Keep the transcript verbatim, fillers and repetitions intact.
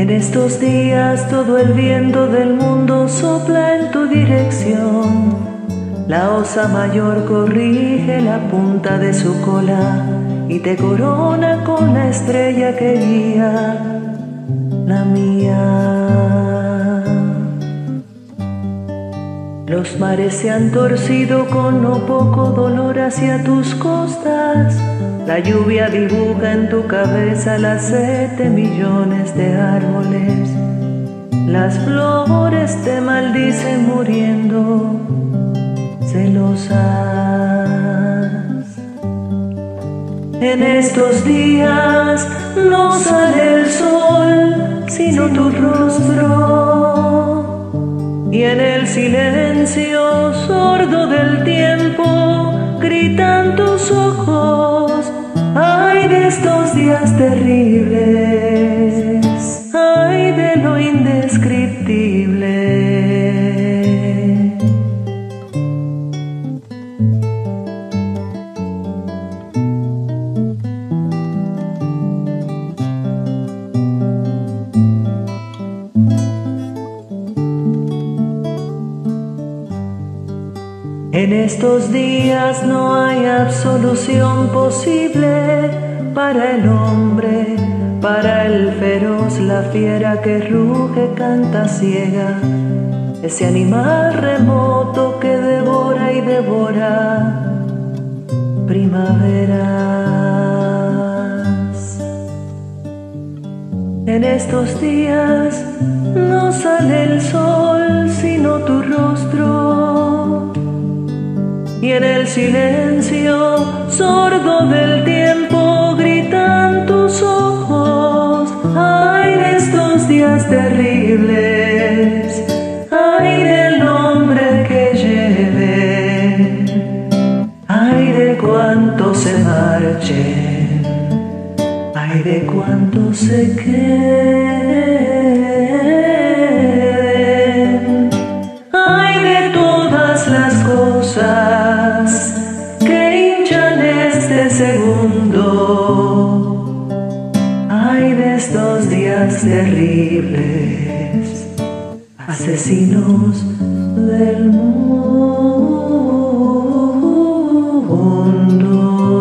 En estos días todo el viento del mundo sopla en tu dirección. La osa mayor corrige la punta de su cola y te corona con la estrella que guía, la mía. Los mares se han torcido con no poco dolor hacia tus costas. La lluvia dibuja en tu cabeza las siete millones de árboles. Las flores te maldicen muriendo, celosas. En estos días no sale el sol, sino tu rostro. Y en el silencio sordo del tiempo gritan tus ojos. Ay de estos días terribles, ay de lo indescriptible. En estos días no hay absolución posible para el hombre, para el feroz, la fiera que ruge, canta ciega, ese animal remoto que devora y devora primaveras. En estos días no sale el sol, sino tu rostro. Y en el silencio sordo del tiempo gritan tus ojos. Ay de estos días terribles, ay del nombre que lleven, ay de cuántos se marchen, ay de cuántos se queden, ay de todas las cosas segundo, ay de estos días terribles, asesinos del mundo.